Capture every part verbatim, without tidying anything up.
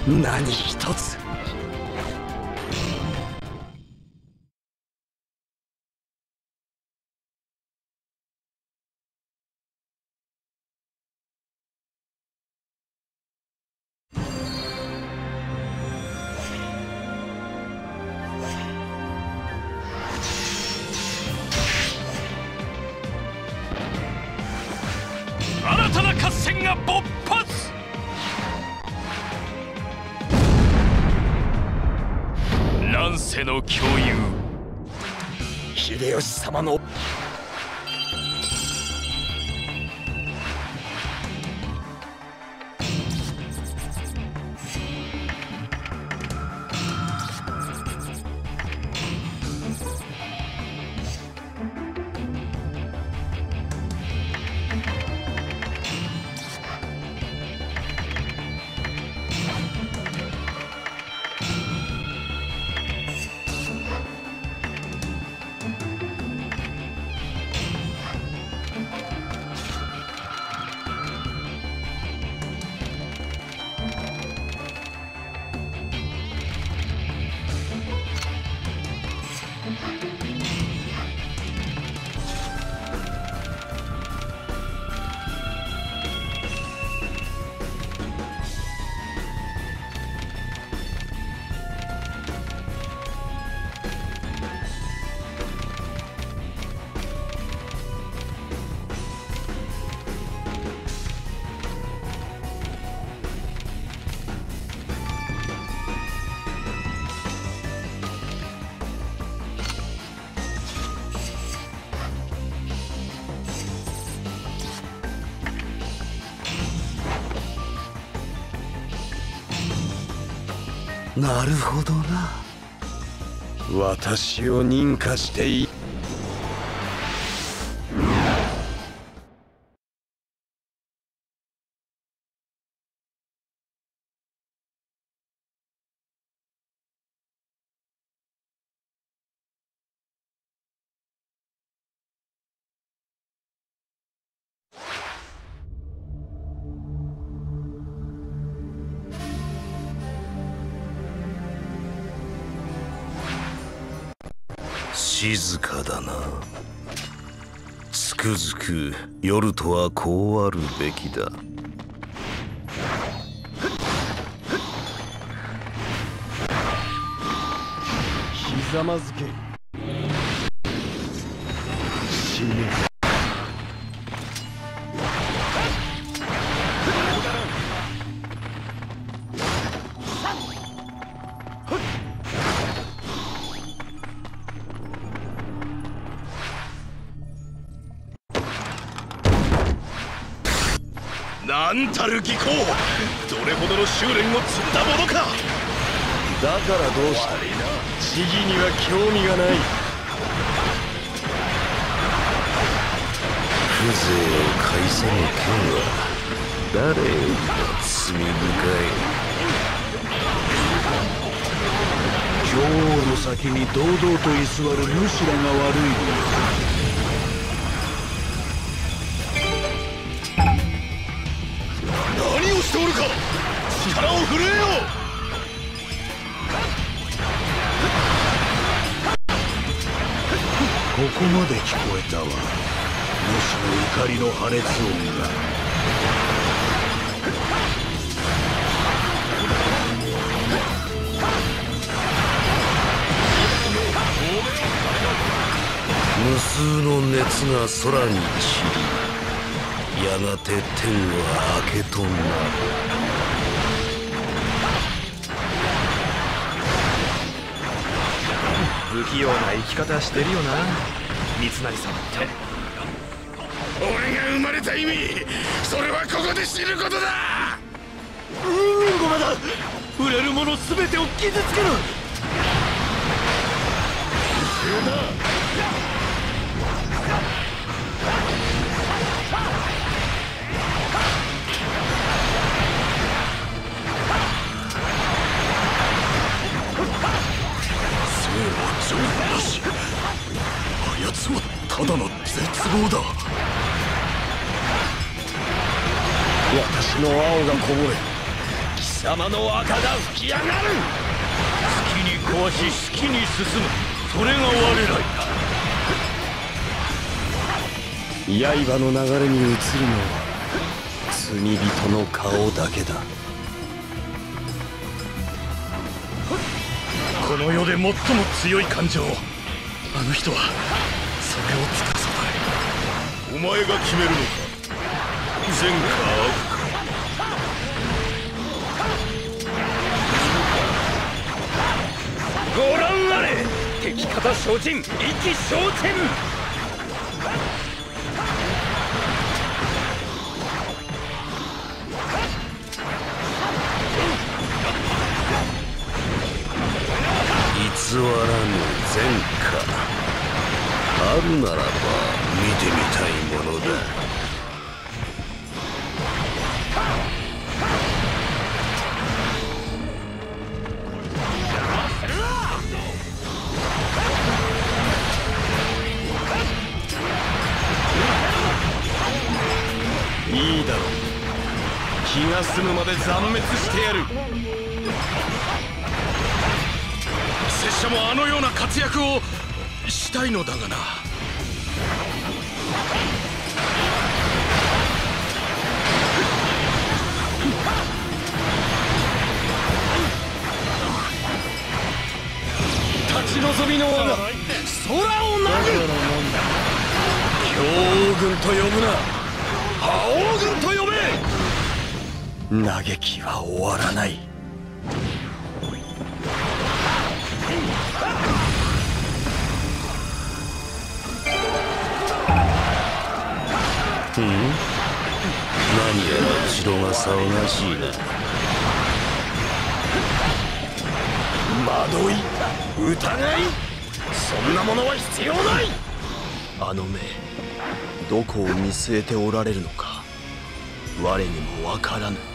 何一つ。 新たな合戦が勃発。乱世の共有。 秀吉様のなるほどな。私を認可していい。 静かだな。つくづく夜とはこうあるべきだ。 ひざまずけ。死ね。 なんたる技巧、どれほどの修練を積んだものか。 だからどうした。知義には興味がない。 風情を返せぬ剣は誰よりも罪深い。 女王の先に堂々と居座る主らが悪いのよ。 何をしておるか。力を振るえよ。 ここまで聞こえたわ。主の怒りの破裂音が。 無数の熱が空に散り、やがて天は明けとなる。 不器用な生き方してるよな、三成様って。 俺が生まれた意味、それはここで知ることだ。 うん、ごめんだ。触れるもの全てを傷つける。 情なし。あやつはただの絶望だ。 私の青がこぼれ、貴様の赤が吹き上がる。 好きに壊し好きに進む、それが我らだ。 刃の流れに映るのは罪人の顔だけだ。 この世で最も強い感情、あの人はそれを司る。 お前が決めるのか、善か悪か。 ご覧あれ、敵方精進、意気消沈。 偽らぬ善か。あるならば見てみたいものだ。 いいだろう。気が済むまで残滅してやる。 拙者もあのような活躍をしたいのだがな。 立ち望みの輪が空を投ぐ。強王軍と呼ぶな、覇王軍と呼べ。嘆きは終わらない。 うん、何やら城が騒がしいな。 惑い、疑い、そんなものは必要ない。あの目、どこを見据えておられるのか我にもわからぬ。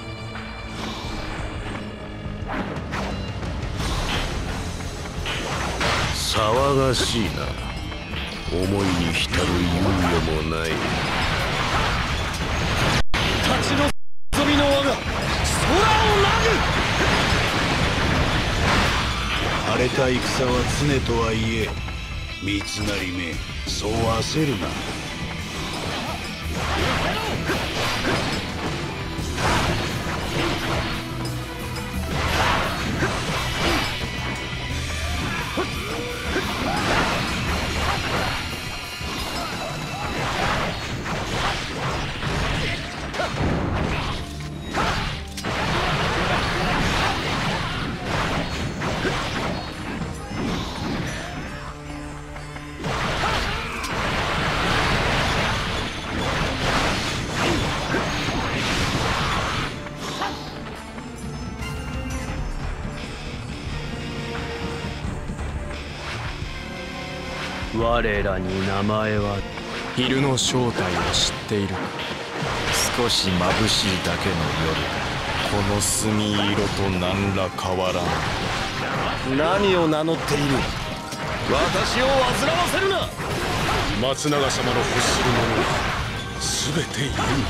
騒がしいな。思いに浸る猶予もない。 立ち望みの輪が空を投ぐ。 荒れた戦は常とはいえ、三成め、そう焦るな。 我らに名前は昼の正体を知っている。少し眩しいだけの夜、この墨色と何ら変わらん。何を名乗っている。私を煩わせるな。 松永様の欲するものは全て有名。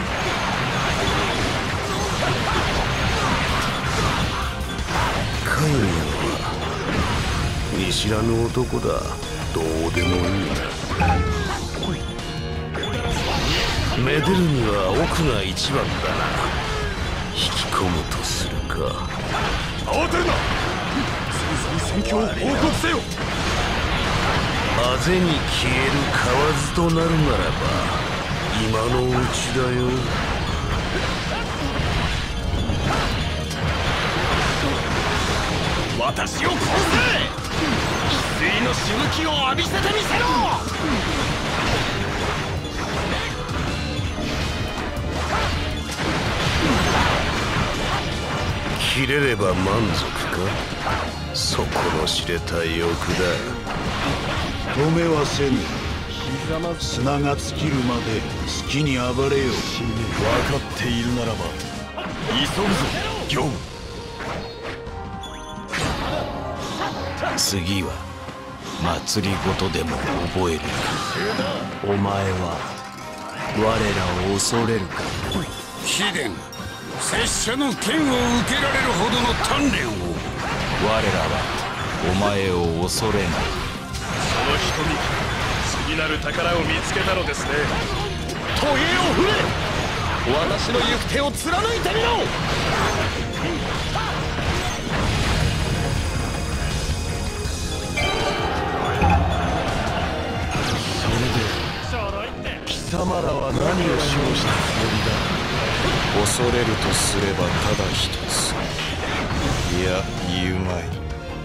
カイミは見知らぬ男だ。どうでもいい。めでるには奥が一番だな。引き込むとするか。 慌てるな。戦況を報告せよ。 あぜに消える蛙となるならば今のうちだよ。 私を殺せ。翡翠のしぶきを浴びせてみせろ。 切れれば満足か。底の知れた欲だ。 止めはせぬ。砂が尽きるまで好きに暴れよ。 分かっているならば急ぐぞ行。 次は祭りごとでも覚えるか。 お前は我らを恐れるか。 貴殿、 拙者の剣を受けられるほどの鍛錬を。 我らはお前を恐れない。 その瞳、次なる宝を見つけたのですね。 棘を振れ、私の行く手を貫いてみろ。貴様らは何を称したつもりだ。 恐れるとすればただ一つ。いや、言うまい。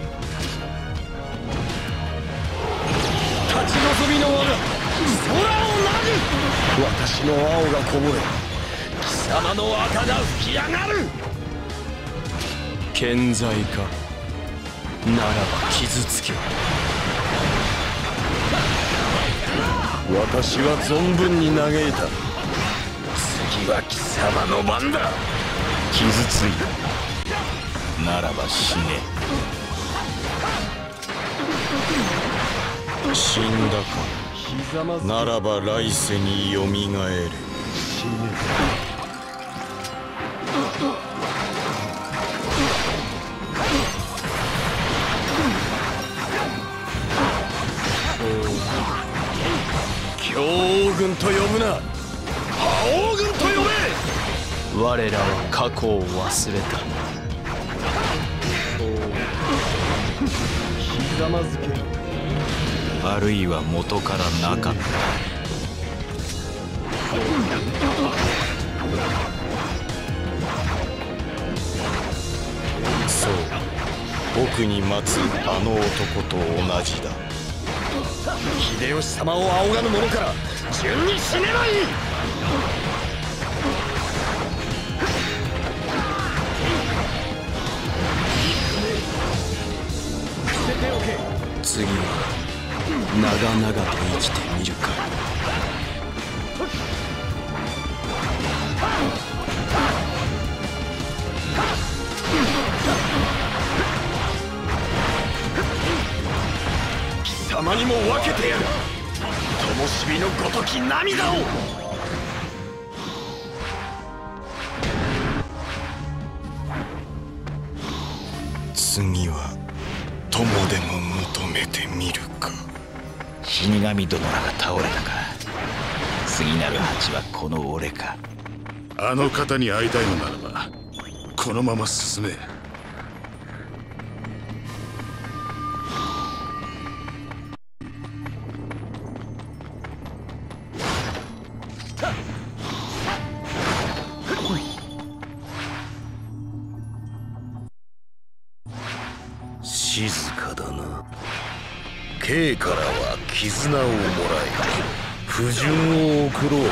立ち望みの輪が空をなぐ。私の青がこぼれ、貴様の赤が吹き上がる。 健在か。ならば傷つけ。 私は存分に嘆いた。次は貴様の番だ。 傷ついた。ならば死ね。死んだか。ならば来世によみがえれ。 死ね。強王軍と呼ぶな。覇王軍と呼べ。 我らは過去を忘れた。 ひざまずけ。 あるいは元からなかった。そう、僕に待つあの男と同じだ。 秀吉様を仰がぬ者から順に死ねばいい。 次は長々と生きてみるか。 貴様にも分けてやる。灯火のごとき涙を。 次は友でも求めてみるか。 死神殿らが倒れたか。次なる鉢はこの俺か。 あの方に会いたいのならばこのまま進め。 静かだな。Kからは絆をもらい不純を送ろう。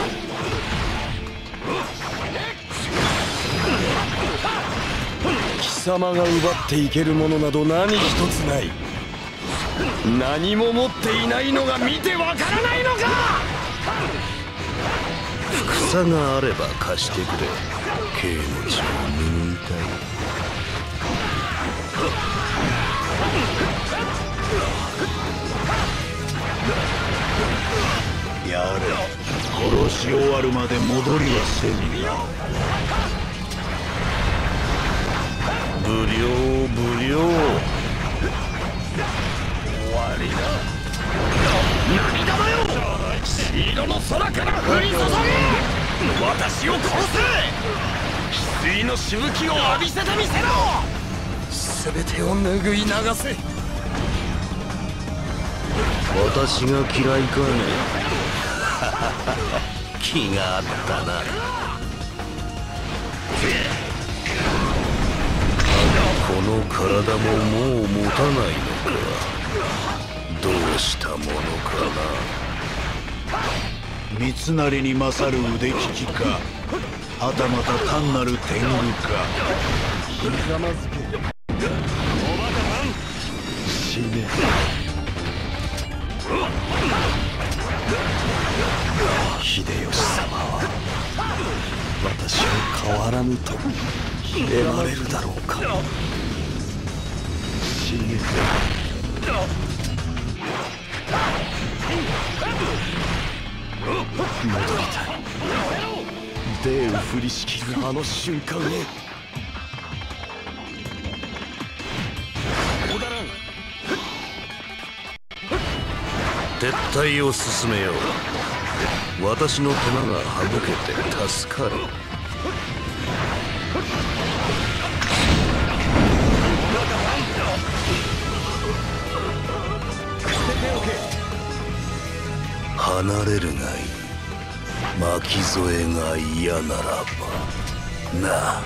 貴様が奪っていけるものなど何一つない。何も持っていないのが見てわからないのか。 草があれば貸してくれ。Kの血を拭いたい。 やれ、殺し終わるまで戻りはせぬよ。 無料無料。 終わりだ。涙だよ。黄色の空から降り注げ。私を殺せ。翡翠のしぶきを浴びせてみせろ。全てを拭い流せ。 私が嫌いかね。気があったな。この体ももう持たないのか。どうしたものかな。 三成に勝る腕利きか、はたまた単なる天狗か。 ひざまずけ。おバカさん、死ね。秀吉様は私を変わらぬと選ばれるだろうか。死ね。戻りたい。 手を振りしきるあの瞬間を。 撤退を進めよう。私の手間が省けて助かる。離れるがいい。巻き添えが嫌ならばなあ。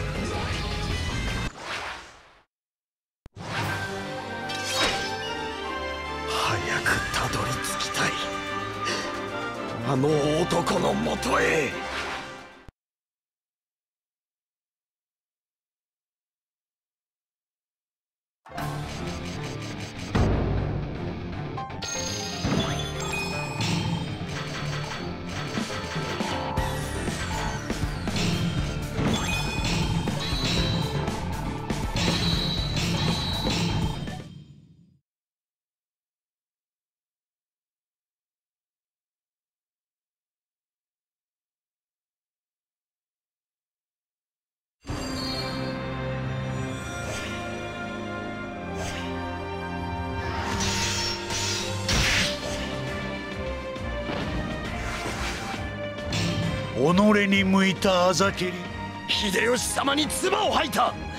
早くたどり着きたい、あの男のもとへ。 己に向いたあざけり。 秀吉様に唾を吐いた。